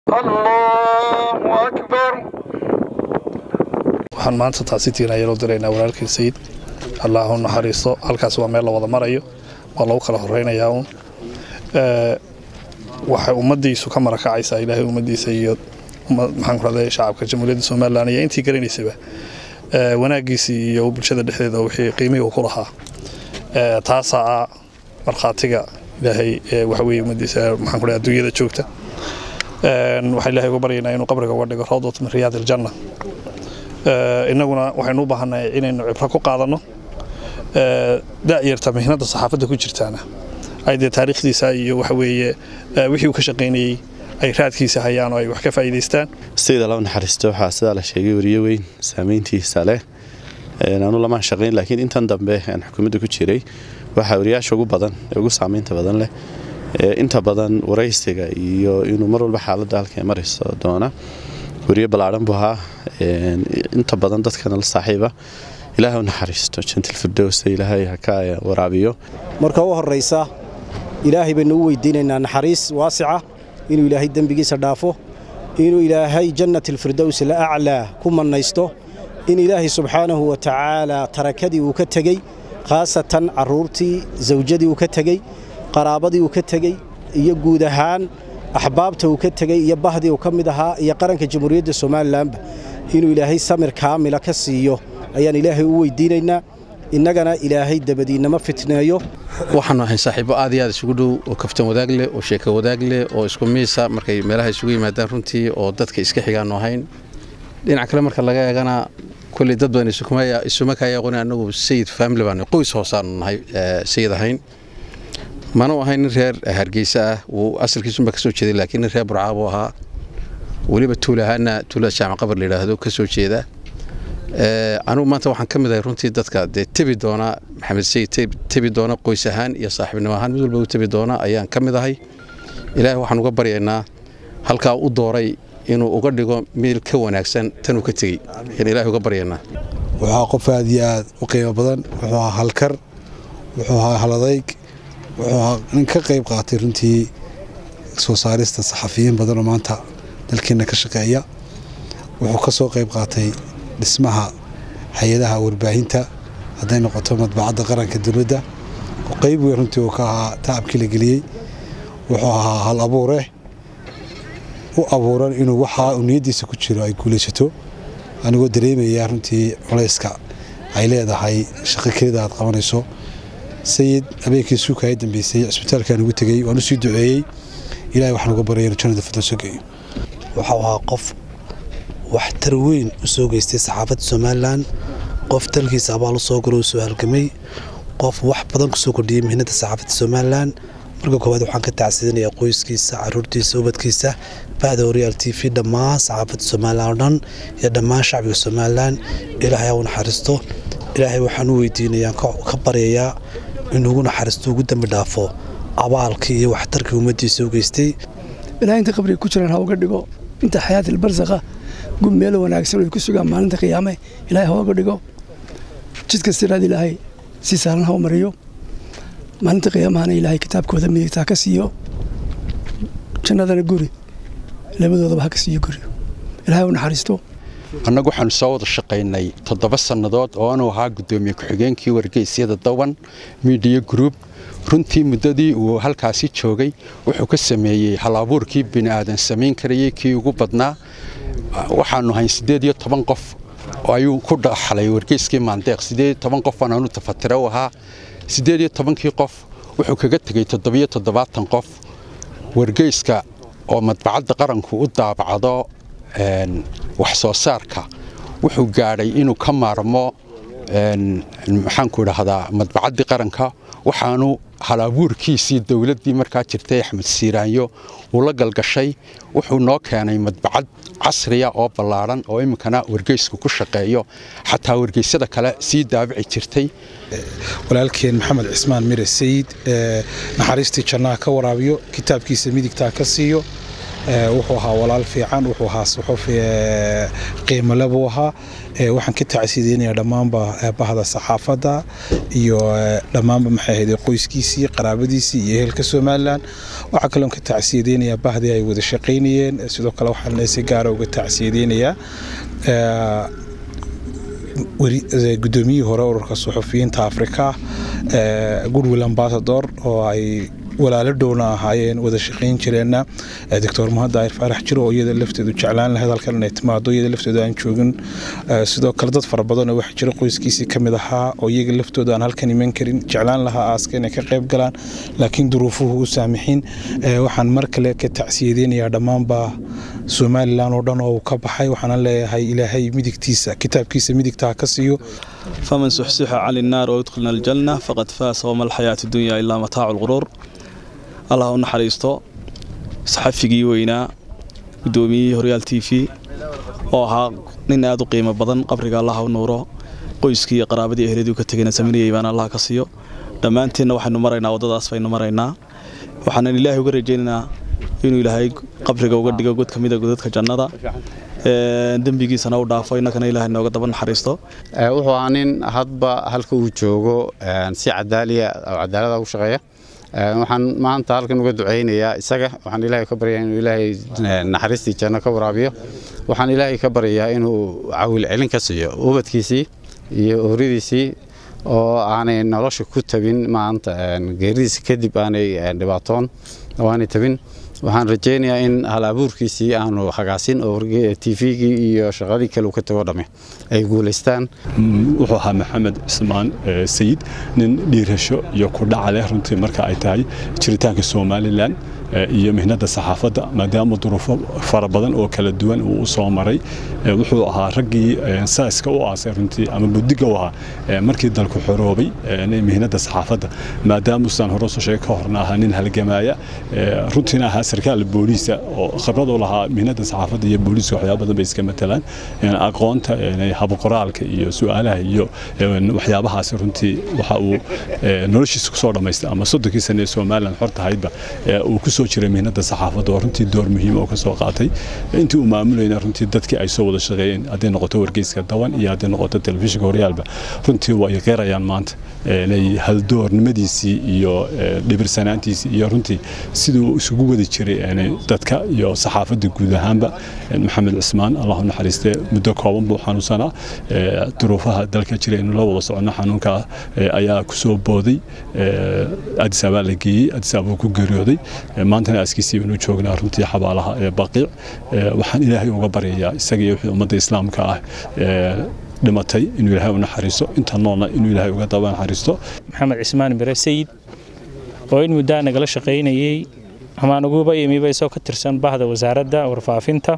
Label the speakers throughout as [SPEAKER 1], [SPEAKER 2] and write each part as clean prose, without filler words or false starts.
[SPEAKER 1] الله أكبر.
[SPEAKER 2] waxaan maanta taasi tiinayay diraynaa walaalkii sayid Allahu naxariisto halkaas waa meel la wada marayo waa lagu kala horeynayaa waxa ummadiisu ka marakacaysa Ilaahay ummadiisa iyo maxaan ku raday shacabka Jamhuuriyadda Soomaaliland iyo intii garanaysaba wanaagiisa iyo bulshada dhexdeeda wixii qiimihiisa ku lahaa taas marxaatiga Ilaahay waxa weeye ummadiisa maxaan ku raday adduunyada joogta waxa Ilaahay ugu baryaynaa inuu qabriga uga dhigo rawdat min riyaadil janna inaguna waxaynu u baahanahay inaynu cibro ku qaadano daa'irta mihnada saxaafadda ku jirtaana ayda taariikhdiisa iyo waxa weeye wixii uu ka shaqeynayay ay raadkiisa hayaan oo ay wax ka faa'iideystaan
[SPEAKER 3] sida la naxariisto waxa sida la sheegay wariye weyn saameyntiisa leh aanu lama shaqeyn laakiin intan dambe aan xukuumadda ku jiray waxa wariyaasha ugu badan ugu saameynta badan leh inta badan waraysiga iyo inuu mar walba xaaladda halka marayso doona wariye balaaran buu ahaa inta badan dadkana la saaxiiba Ilaahay naxariisto jannatul firdaws Ilaahay ka waraabiyo
[SPEAKER 4] marka u horeysa Ilaahay baynu weydiinaynaa naxariis waasica inuu Ilaahay dambigiisa dhaafo inuu Ilaahay jannatul firdaws la a'la ku manaysto in Ilaahay subhanahu wa ta'ala tarakadii uu ka tagay khaasatan caruurtii zawjadii uu ka tagay qaraabadii uu ka tagay iyo guud ahaan أحبابته وكتجي يبهدي وكمدها يقرن كجمهورية الصومال إنه إلهي سمر كامل كسيه أيان إلهي هو يديننا إننا إلهي دبدينا ما فتنايو
[SPEAKER 5] waxaan ahay saaxiibo aad iyo aad isugu dhow oo kaftan wadaag leh oo sheeko wadaag leh oo isku miisa markay meelaha isugu yimaadaan runtii oo dadka iska xigaan oo hayn dhinaca kale marka laga eegana kulli dad badan isuma ka yaqoon anagu sayid family baan qoys hoosaan nahay sayid ahayn mana ahayn reer Hargeysa oo asalkiisu ma ka soo jeeday laakiin reer Burcaabo ahaa waliba tuulahana tuula jaamac qabr leeyahay ka soo jeeda anu maanta waxaan kamid runtii dadka tabi doona Maxamed Sayid tabi doona qoys ahaan iyo saaxiibnimo ahaan mid walba u tabi doona ayaan kamid ahay Ilaahay waxaan uga baryaynaa halka uu dooray inuu uga dhigo meel ka wanaagsan tan uu ka tagay Ilaahay uga baryaynaa
[SPEAKER 6] waxa qof aad iyo aad u qiimo badan wuxuu halkar wuxuu haladayg wuxuu ka qayb qaatay runtii soo saarista saxafiyiin badan oo maanta dalkeena ka shaqeeya wuxuu ka soo qayb qaatay dhismaha hay'adaha warbaahinta haday noqoto madbacadda qaranka dawladda oo qayb weyn runtii oo ka ahaa taabkii la geliyay wuxuu ahaa hal abuure u abuuran inuu waxa uu niyadiisa ku jiro ay guulaysato anigoo dareemaya runtii culayska ay leedahay shaqo kaliya aad qabanayso سيد أبيك يسوق هاي دم بيسي اسبتال كان وتجي ونسي دعائي إلى وحنا قبرين كانوا دفتر سجي
[SPEAKER 7] وحوها قف وحتروين وسوق استسحافة سومالان قف تلقي سبالو سوقرو سؤال كمي قف وح بدن سوق ديم هنا تسحافة سومالان مرجو كواد وحنا كتعسيدنا يا قويس كيسة عرورتي سوبت كيسة بعد وريالتي في دما صحافة سومالان يا دما شعب سومالان إلى هيون حرسته إلى هي وحنو يدينا يا كبريا إنه نحرسته قدام بدافع أبالكي وحتركي ومدي سوقيستي
[SPEAKER 8] إلى أنت قبري كشرنا هو قدقو أنت حياة البرزخة قم ميلو وناكسر ويكسوق ما أنت قيامه إلى هو قدقو جد كسر هذه إلهي سيسالنا هو مريو ما أنت قيامه أنا إلهي كتاب كذا مية تاكسيو كنا ذا نقولي لما ذا بحكسيو قولي إلهي ونحرسته
[SPEAKER 9] annagu waxaan soo wada shaqeynay 7 sanadood oo aanu ahaa gudoomiye ku-xigeenkii wargeysyada Dawan Media Group runtii muddadii uu halkaasi joogay wuxuu ka sameeyay hal-abuurkii bini'aadan sameyn karayay kii ugu badnaa waxaanu hayn 18 qof oo ayuu ku dhaxlay wargeyskii Maandeeq 18 qof aanu tafatiro ahaa 18kii qof wuxuu kaga tagay 77 qof wargeyska oo madbacadda qaranku u daabacdo wax soo saarka wuxuu gaaray inuu ka maarmo maxaan ku raahdaa madbacadda qaranka waxaanu hal-abuurkiisii dawladdii markaa jirtay Axmed Siiraanyo uu la galgashay wuxuu noo keenay madbacad casriya oo ballaaran oo imkana wargeysku ku shaqeeyo xataa wargeysyada kale sii daabici jirtay
[SPEAKER 6] walaalkeen Maxamed Cismaan Mire Sayid naxariistii jannaha ka waraabiyo kitaabkiisa midigta ka siiyo wuxuu ahaa walaal fiican wuxuu ahaa suxuf qiimo leh buu ahaa waxaan ka tacsiideynayaa dhammaanba bahda saxaafadda iyo dhammaanba maxay ahayd qoyskiisii qaraabadiisii iyo ehelka Somaliland waxa kale oo ka tacsiideynayaa bahdii ay wada shaqeynayeen sidoo kale waxaan si gaar ah uga tacsiideynayaa guddoomiyihii hore ururka suxufiyiinta Afrika Goodwill Ambassador oo ay walaalo dhowna ahaayeen wada shaqeyn jireenna Dr. Mahad Daahir Faarax Jiro oo iyada lafteedu jeclaan lahayd halkan inay timaado iyada lafteedu aan joogin sidoo kale dad fara badan oo wax jira qoyskiisii kamid ahaa oo iyaga laftooda aan halkan iman karin jeclaan lahaa aaska inay ka qayb galaan laakiin duruufuhu u saamixin waxaan mar kale ka tacsiideynayaa dhammaanba Somaliland oo dhan oo ka baxay waxaan leeyahay ilaahay midigtiisa kitaabkiisa midigta ka siiyo
[SPEAKER 1] فمن سحسح على النار ويدخلنا الجنة فقد فاز وما الحياة الدنيا إلا متاع الغرور الله نحريستو صحفيغي وينا قدومي هوريال تي في oo ahaa nin aad u qiimo badan qabriga Allah u nuuro qoyskii qaraabadii eheladu ka tagayna sameeyay baan Allah ka siiyo dhamaanteena waxaanu maraynaa wadadaas baynu maraynaa waxaan Ilaahay uga rajaynaynaa inuu Ilaahay qabriga uga dhigo god kamid ah godadka jannada dambigiisana u dhaafo inagana Ilaahay nooga daba naxariisto
[SPEAKER 10] wuxuu aanin hadba halka uu joogo si cadaalad u shaqeeya waxaan maanta halkan uga duceynayaa isaga waxaan Ilaahay ka baryaa inuu Ilaahay naxariistii janno ka waraabiyo waxaan Ilaahay ka baryaa inuu caawil celin ka siiyo ubadkiisii iyo ooridiisii oo aanay nolosha ku tabin maanta geeridiisa kadib aanay dhibaatoon waanay tabin waxaan rajeynayaa in hal abuurkiisii aanu hagaasin oo TV-gi iyo shaqadii kale uu ka tago dhame ay guuleystaan
[SPEAKER 11] wuxuu ahaa Maxamed Cismaan Sayid nin dhiirasho iyo ku dhac leh runtii marka ay tahay jiritaanka Somaliland iyo mihnada saxaafadda maadaama duruufo fara badan oo kala duwan uu soo maray wuxuu ahaa raggii saaska u aasay runtii ama budiga u ahaa markii dalku xoroobay mihnada saxaafadda maadaama uu san hore soo sheegay ka horna ahaa nin halgamaya runtiina ahaa sarkaal booliska oo khibrad u lahaa mihnada saxaafadda iyo booliska waxyaabo badan bay iska matalaan aqoonta hab qoraalka iyo su'aalaha iyo waxyaabahaas runtii waxa uu noloshiisa ku soo dhameystay ama 30 sano ee Somaliland hortaayba uu ku soo jiray mihnada saxaafadda runtii door muhiim ah oo ka soo qaatay intii uu maamulayna runtii dadkii ay soo wada shaqeeyeen haday noqoto wargeyska dawan iyo haday noqoto telefishinka horyaalba runtii way qeyrayaan maanta inay hal doornimadiisii iyo dhibirsanaantiisii iyo runtii sidoo isugu wada jiray dadka iyo saxaafadda guud ahaanba Maxamed Cismaan Allah u naxariistay muddo kooban buu xanuunsanaa duruufaha dalka jiray inuu la wada socono xanuunka ayaa ku soo booday Addis Ababa la geeyay Addis Ababa ku geeriyooday maantana askiisii inuu joognaa runtii xabaalaha Baqiic waxaan Ilaahay uga baryayaa isaga iyo ummadda islaamka ah dhimatay inuu Ilaahay u naxariisto inta noolna inuu Ilaahay uga daba naxariisto
[SPEAKER 12] Maxamed Cismaan Mire Sayid oo in muddo nagala shaqeynayay amaan ugu yimiba isoo ka tirsan bahda wasaaradda warfaafinta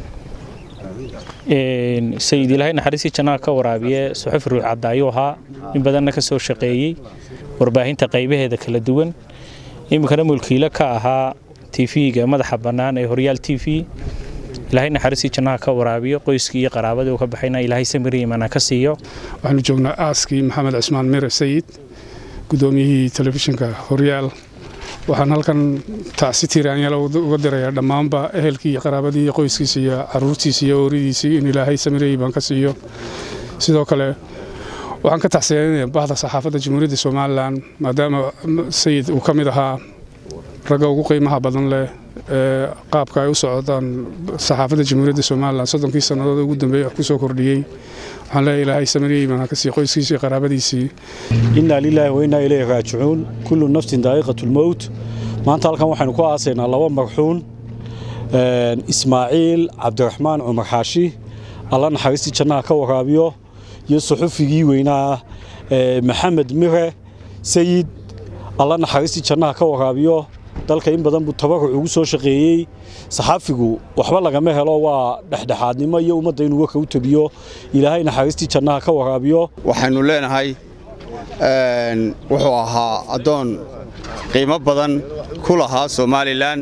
[SPEAKER 12] Sayid Ilaahay naxariisi janno ka waraabiye suxuf ruux cadaayo ahaa in badan ka soo shaqeeyay warbaahinta qaybaheeda kala duwan imkana mulkiila ka ahaa TV-ga madaxa banaan ee Horyaal TV Ilaahay naxariisi janno ka waraabiyo qoyskii iyo qaraabada uu ka baxayna Ilaahay samiriimana ka siiyo
[SPEAKER 13] waxaanu joognaa aaskii Maxamed Cismaan Mire Sayid gudoomiyihii telefishinka Horyaal waxaan halkan taasi tiiraanyal uga dirayaa dhammaanba ehelkii iyo qaraabadii iyo qoyskiisa iyo caruurtiisa iyo ooridiisa in Ilaahay samiriiban ka siiyo sidoo kale waxaan ka taxsiinayaa bahda saxaafadda Jamhuuriyadda Somaliland maadaama Sayid uu ka mid ahaa ragga ugu qiimaha badan leh qaabka ay u socdaan saxaafadda Jamhuuriyadda Somaliland 30 sanadood ugu dambeeyay ku soo kordhiyay waxaan leeyahay Ilaahay samiriiban ka siiyo qoyskiisa iyo qaraabadiisa
[SPEAKER 4] inna lillahi wa inna ilayhi raaji'uun kullu nafsin daa'iqatul maut maanta halkan waxaanu ku aasaynaa laba magxuun Ismaaciil Cabdiraxmaan Umar Xaashi Allah naxariisti jannaha ka waraabiyo iyo suxufigii weynaa Maxamed Mire Sayid Allah naxariisti jannaha ka waraabiyo dalka in badan buu tabaruc ugu soo shaqeeyay saxaafigu waxba laga ma helo waa dhaxdhaxaadnimo iyo ummadda inuu wax u tabiyo Ilaahay naxariisti jannaha ka waraabiyo
[SPEAKER 14] waxaanu leenahay wuxuu ahaa adoon qiimo badan ku lahaa Somaliland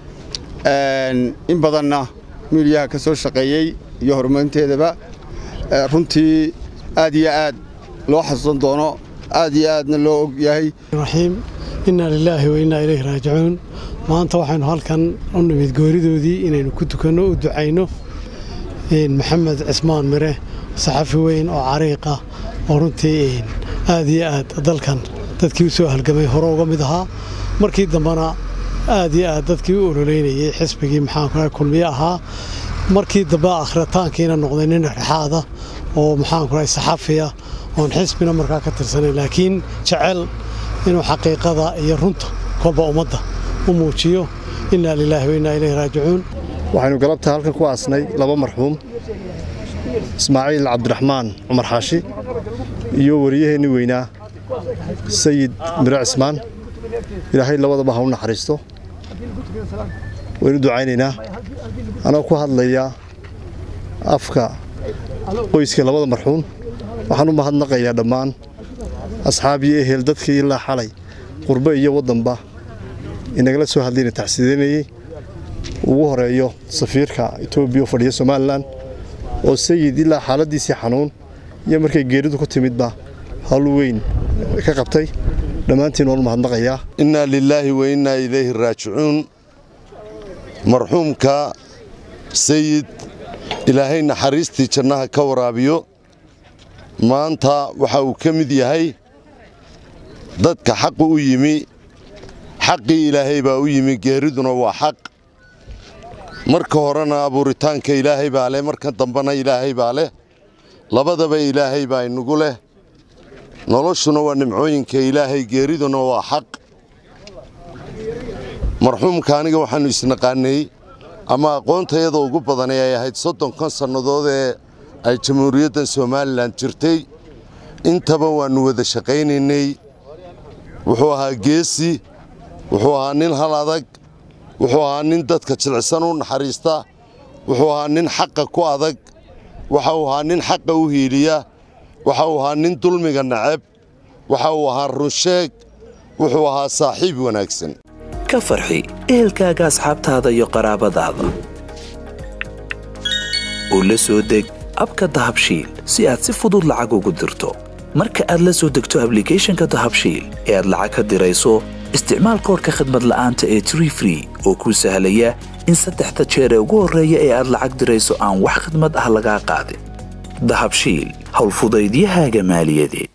[SPEAKER 14] in badanna miidiyaha ka soo shaqeeyay iyo horumarinteedaba runtii aad iyo aad loo xasuusan doono aad iyo aadna loo og yahay
[SPEAKER 15] raxiim inna lillahi wa inna ilayhi raaji'uun maanta waxaynu halkan u nimid gooridoodii inaynu ku tukanno u ducayno maxamed cismaan mire saxafi weyn oo cariiq ah oo runtii aad iyo aad dalkan dadkii u soo halgamay hore uga mid ahaa markii dambena aad iyo aad dadkii u ololeynayay xisbigii maxaanku kulmiye ahaa markii dambe akhritaankiina noqday nin dhexdhexaada oo maxaanku saxafiya oon xisbina markaa ka tirsanayn laakiin jecel inuu xaqiiqada iyo runta kolba ummadda u muujiyo innaa lilaahi wa innaa ilayhi raajicuun
[SPEAKER 16] waxaynu galabta halkan ku aasnay laba marxuum ismaaciil cabdiraxmaan cumar xaashi iyo wariyaheenni weynaa sayid mire cismaan ilaahay labadaba ha u naxariisto waynu ducaynaynaa anoo ku hadlaya afka qoyska labada marxuum waxaan u mahadnaqayaa dhammaan asxaab iyo ehel dadkii ilaa xalay qurbe iyo waddanba inagala soo hadlayna taxsiidanayey ugu horeeyo safiirka Itoobiya fadhiya Soomaaliland oo sayid ilaa xaaladiisii xanuun iyo markay geeridu ku timidba hawl weyn ka qabtay dhammaantiin oo mahadnaqayaa
[SPEAKER 17] inna lillahi wa inna ilayhi raaji'uun marxuumka sayid ilaahay naxariistii jannaha ka waraabiyo maanta waxa uu ka mid yahay dadka xaq u yimi xaqii ilaahay baa u yimi geeriduna waa xaq marka horena abuuritaanka ilaahay baa leh marka dambana ilaahay baa leh labadaba ilaahay baa inagu leh noloshuna waa nimcooyinka ilaahay geeriduna waa xaq marxuumka aniga waxaanu isnaqaanay ama aqoontayada ugu badan ay ahayd 30 sannadood ee ay jamhuuriyadda Soomaaliland jirtay intaba waanu wada shaqaynaynay wuxuu ahaa geesi wuxuu ahaa nin hal adag wuxuu ahaa nin dadka jilicsan u naxariista wuxuu ahaa nin xaqa ku adag waxa uu ahaa nin xaqa u hiiliya waxa uu ahaa nin dulmiga nacab waxa uu ahaa runsheeg wuxuu ahaa saaxiib wanaagsan
[SPEAKER 18] ka farxi ehelkaaga asxaabtaada iyo qaraabadaada oo la soo deg abka dahabshiil si aad si fudud lacag ugu dirto marka aad la soo degto applicationka dahabshiil ee aad lacag ka dirayso isticmaal koodka khidmad la'aanta ee Tree Free oo kuu sahlaya in 3 jeer ugu horeeya ee aad lacag dirayso aan wax khidmad ah laga qaadin dahabshiil hawl fudaydiyahaaga maaliyadeed